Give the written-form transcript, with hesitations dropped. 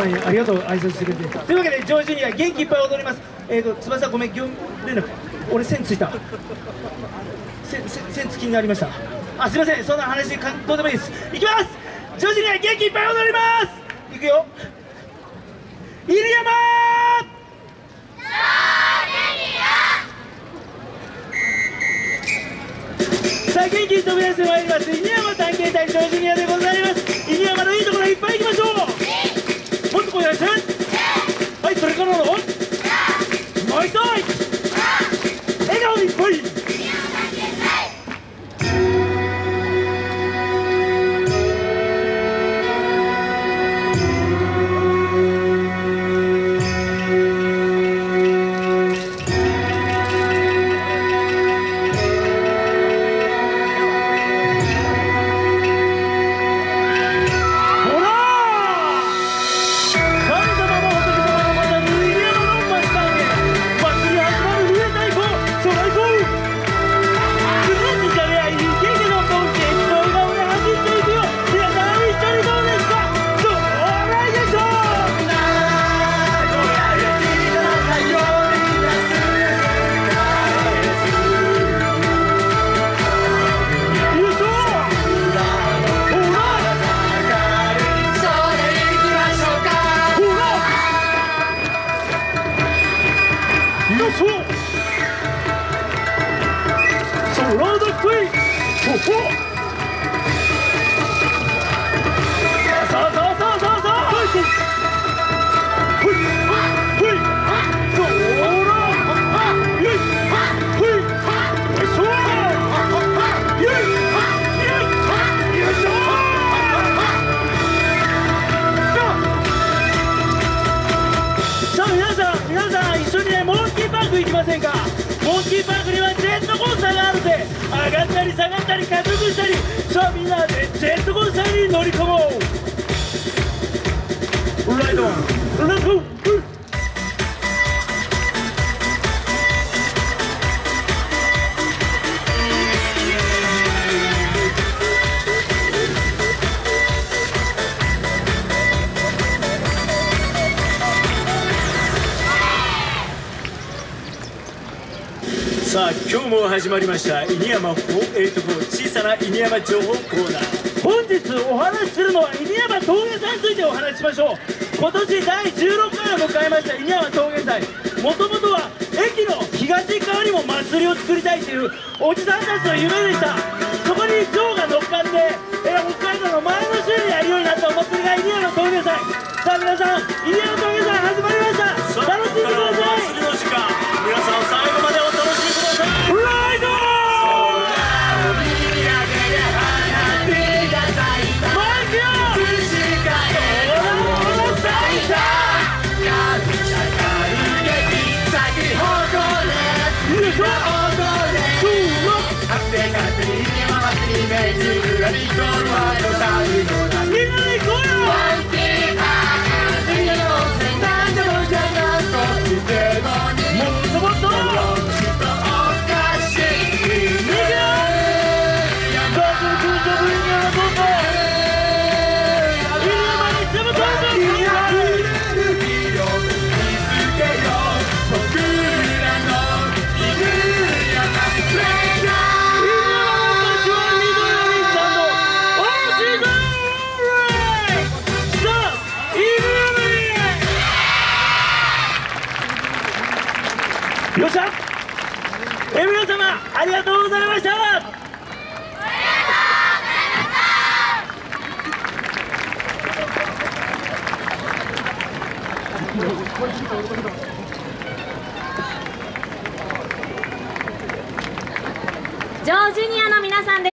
前にありがとう、挨拶してくれて。というわけでジョージには元気いっぱい踊ります。翼ごめん、業務連絡俺線ついた。線つきになりました。あ、すいません、そんな話どうでもいいです。いきます。ジョージには元気いっぱい踊ります。いくよ。入山さあ、元気に飛び出してまいります犬山探検隊ジョージニアでございます。犬山のいいところいっぱい行きましょう。もっと声出して。はい、それからのもう一度笑顔でいっぱい。行きませんか。モンキーパークにはジェットコースターがあるぜ。上がったり下がったり加速したり、さあみんなでジェットコースターに乗り込もう。ライドレッツゴー。さあ今日も始まりました犬山484小さな犬山情報コーナー。本日お話しするのは犬山峠祭についてお話ししましょう。今年第16回を迎えました犬山峠祭。もともとは駅の東側にも祭りを作りたいというおじさんたちの夢でした。そこにジョーが乗っかって、北海道の前の週にやるようになったお祭りが犬山峠祭。さあ皆さん、犬山峠祭始まりました。楽しんでください。祭りの時間、皆さん最後までお楽しみください。ライドよっしゃ。皆様ありがとうございました。 ジョージニアの皆さんです。